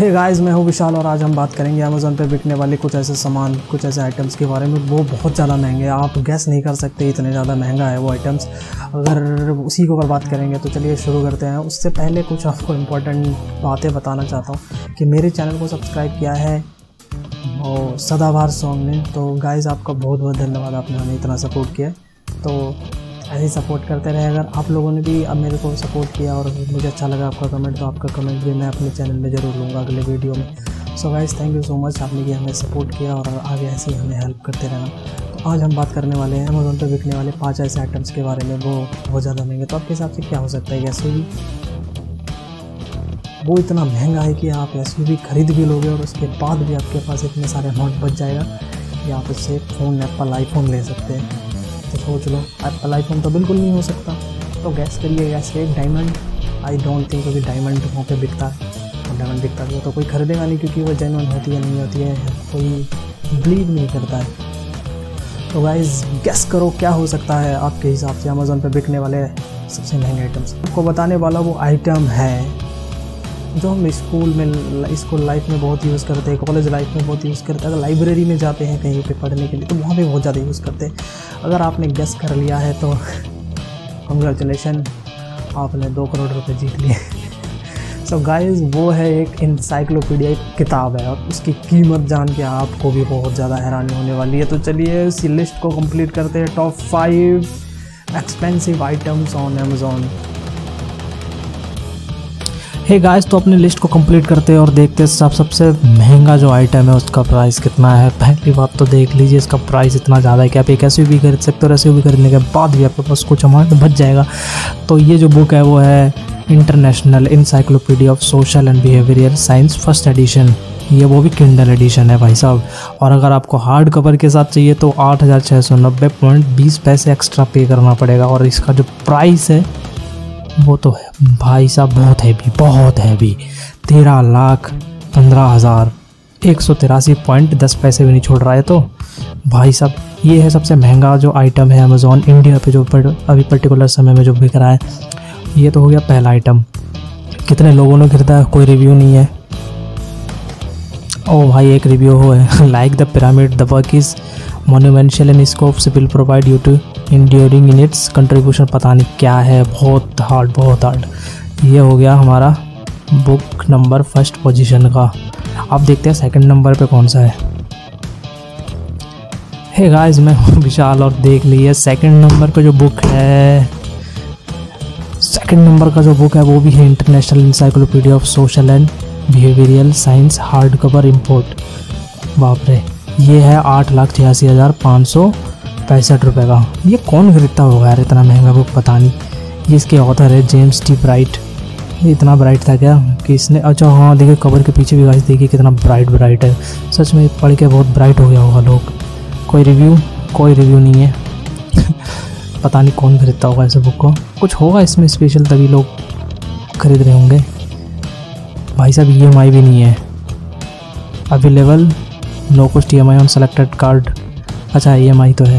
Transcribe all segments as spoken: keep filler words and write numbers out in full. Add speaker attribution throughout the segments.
Speaker 1: Hey guys, मैं हूँ विशाल और आज हम बात करेंगे अमेज़ॉन पे बिकने वाले कुछ ऐसे सामान, कुछ ऐसे आइटम्स के बारे में। वो बहुत ज़्यादा महंगे हैं, आप गैस नहीं कर सकते इतने ज़्यादा महंगा है वो आइटम्स। अगर उसी के ऊपर बात करेंगे तो चलिए शुरू करते हैं। उससे पहले कुछ आपको इम्पोर्टेंट बातें बताना चाहता हूँ कि मेरे चैनल को सब्सक्राइब किया है और सदाबहार सॉन्ग ने, तो गाइस आपका बहुत बहुत धन्यवाद, आपने हमें इतना सपोर्ट किया। तो ऐसे ही सपोर्ट करते रहे। अगर आप लोगों ने भी अब मेरे को सपोर्ट किया और मुझे अच्छा लगा आपका कमेंट, तो आपका कमेंट भी मैं अपने चैनल में ज़रूर लूँगा अगले वीडियो में। So guys, thank you so much, आपने ये हमें सपोर्ट किया और आगे ऐसे ही हमें हेल्प करते रहना। तो आज हम बात करने वाले हैं अमेज़ॉन पे बिकने वाले पाँच ऐसे आइटम्स के बारे में, वो बहुत ज़्यादा महंगे। तो आपके हिसाब से क्या हो सकता है गैस भी वो इतना महंगा है कि आप एस यू वी खरीद भी लोगे और उसके बाद भी आपके पास इतने सारे अमाउंट बच जाएगा कि आप इससे फ़ोन एप्पल आईफोन ले सकते हैं। तो सोच लो, एप्पल आईफोन तो बिल्कुल नहीं हो सकता। तो गैस करिए, गैस एक डायमंड, आई डोंट थिंक कि डायमंड वहाँ पे बिकता है। और डायमंड बिकता है तो कोई खरीदेगा नहीं, क्योंकि वो जेन्युइन होती है नहीं होती है, कोई बिलीव नहीं करता है। तो गाइस गैस करो क्या हो सकता है आपके हिसाब से अमेज़ॉन पे बिकने वाले सबसे महंगे आइटम्स। आपको बताने वाला वो आइटम है जो हम स्कूल में, स्कूल लाइफ में बहुत यूज़ करते हैं, कॉलेज लाइफ में बहुत यूज़ करते हैं। अगर लाइब्रेरी में जाते हैं कहीं पे पढ़ने के लिए तो वहाँ पे बहुत ज़्यादा यूज़ करते हैं। अगर आपने गेस कर लिया है तो कंग्रेचुलेशन, आपने दो करोड़ रुपए जीत लिए। सो गाइस, वो है एक इंसाइक्लोपीडिया, एक किताब है और उसकी कीमत जान के आपको भी बहुत ज़्यादा हैरानी होने वाली है। तो चलिए इसी लिस्ट को कंप्लीट करते हैं, top five expensive items on Amazon. Hey guys, तो अपनी लिस्ट को कंप्लीट करते हैं और देखते हैं सब सबसे महंगा जो आइटम है उसका प्राइस कितना है। पहली बात तो देख लीजिए, इसका प्राइस इतना ज़्यादा है कि आप एक एस यू वी खरीद सकते हो और एस यू वी खरीदने के बाद भी आपके पास कुछ अमाउंट बच जाएगा। तो ये जो बुक है वो है international encyclopedia of social and behavioural science first edition. ये वो भी किंडल एडिशन है भाई साहब। और अगर आपको हार्ड कवर के साथ चाहिए तो आठ हज़ार छः सौ नब्बे पॉइंट बीस पैसे एक्स्ट्रा पे करना पड़ेगा। और इसका जो प्राइस है वो तो है भाई साहब बहुत हैवी, बहुत हैवी, तेरह लाख पंद्रह हज़ार एक सौ तिरासी पॉइंट दस पैसे भी नहीं छोड़ रहा है। तो भाई साहब ये है सबसे महंगा जो आइटम है अमेज़ॉन इंडिया पे जो पर, अभी पर्टिकुलर समय में जो बिक रहा है। ये तो हो गया पहला आइटम। कितने लोगों ने खरीदा है, कोई रिव्यू नहीं है। ओ भाई एक रिव्यू हो है, like the pyramid the work is monumental in scopes will provide you to enduring in its contribution. पता नहीं क्या है, बहुत हार्ड बहुत हार्ड। ये हो गया हमारा बुक नंबर फर्स्ट पोजीशन का। अब देखते हैं सेकंड नंबर पे कौन सा है। हे गाइस, मैं हूँ विशाल और देख लीजिए सेकंड नंबर पे जो बुक है, सेकंड नंबर का जो बुक है वो भी है international encyclopedia of social and behavioural science hard cover import. बाप रे, ये है आठ लाख छियासी हज़ार पाँच सौ पैंसठ रुपये का। ये कौन खरीदता होगा यार इतना महंगा बुक, पता नहीं। ये इसके ऑथर है जेम्स टी ब्राइट। ये इतना ब्राइट था क्या कि इसने, अच्छा हाँ देखिए कवर के पीछे भी गाइस देखिए कितना ब्राइट ब्राइट है। सच में पढ़ के बहुत ब्राइट हो गया होगा लोग। कोई रिव्यू कोई रिव्यू नहीं है। पता नहीं कौन खरीदता होगा ऐसे बुक को, कुछ होगा इसमें स्पेशल तभी लोग खरीद रहे होंगे। भाई साहब ई एम आई भी नहीं है available, no cost E M I on selected card. अच्छा ई एम आई तो है।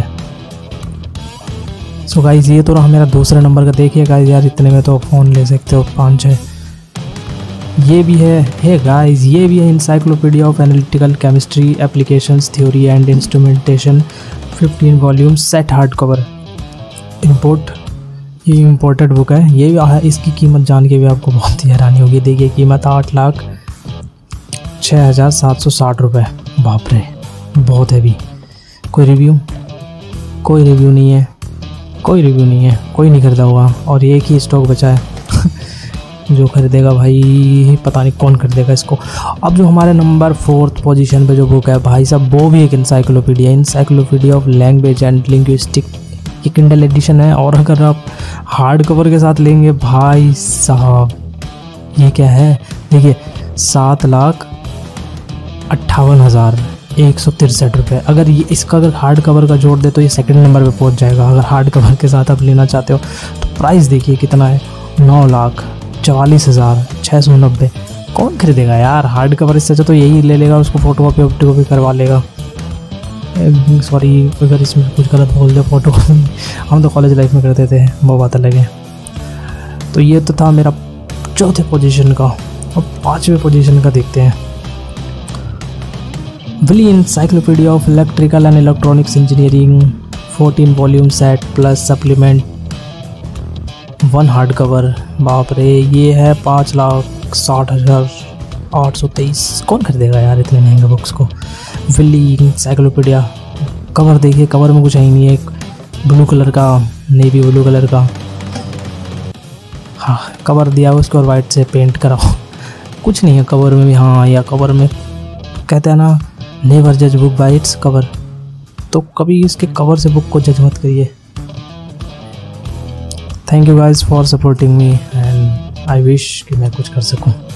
Speaker 1: सो so गाइस, ये तो रहा मेरा दूसरा नंबर का। देखिए गाइस यार, इतने में तो फ़ोन ले सकते हो पाँच छः। ये भी है हे गाइस, ये भी है encyclopedia of analytical chemistry applications theory and instrumentation fifteen volume set hard cover import. ये इम्पोर्टेड बुक है। ये भी, इसकी कीमत जान के भी आपको बहुत ही हैरानी होगी। देखिए कीमत आठ लाख छः हज़ार सात सौ साठ रुपये। बाप रे, बहुत हैवी। कोई रिव्यू कोई रिव्यू नहीं है, कोई रिव्यू नहीं है, कोई नहीं खरीदा होगा। और ये एक ही स्टॉक बचा है। जो खरीदेगा भाई पता नहीं कौन खरीदेगा इसको। अब जो हमारे नंबर फोर्थ पोजीशन पे जो बुक है भाई साहब, वो भी एक encyclopedia encyclopedia of language and linguistic. ये किंडल एडिशन है और अगर आप हार्ड कवर के साथ लेंगे भाई साहब, ये क्या है देखिए, सात लाख अट्ठावन हज़ार एक सौ तिरसठ रुपये। अगर ये इसका अगर हार्ड कवर का जोड़ दे तो ये सेकंड नंबर पे पहुंच जाएगा। अगर हार्ड कवर के साथ आप लेना चाहते हो तो प्राइस देखिए कितना है, नौ लाख चवालीस हज़ार छः सौ नब्बे। कौन खरीदेगा यार हार्ड कवर, इससे अच्छा तो यही ले लेगा, उसको फोटो कॉपी वोटो कॉपी करवा लेगा। सॉरी अगर इसमें कुछ गलत बोल दिया, फोटो कॉपी हम तो कॉलेज लाइफ में करते थे, वो बात अलग है। तो ये तो था मेरा चौथे पोजीशन का। अब पाँचवें पोजीशन का देखते हैं। Wiley encyclopedia of electrical and electronics engineering, fourteen volume set plus supplement, one hard cover. बाप रे, ये है पाँच लाख साठ हज़ार आठ सौ तेईस। कौन खरीदेगा यार इतने महंगे बुक्स को। विली इंसाइक्लोपीडिया, कवर देखिए, कवर में कुछ है ही नहीं, एक ब्लू कलर का, नेवी ब्लू कलर का, हाँ कवर दिया है उसको और वाइट से पेंट कराओ। कुछ नहीं है कवर में भी। हाँ, या कवर में कहते हैं ना, नेवर जज बुक बाय इट्स कवर, तो कभी इसके कवर से बुक को जज मत करिए। Thank you guys for supporting me and I wish कि मैं कुछ कर सकूं।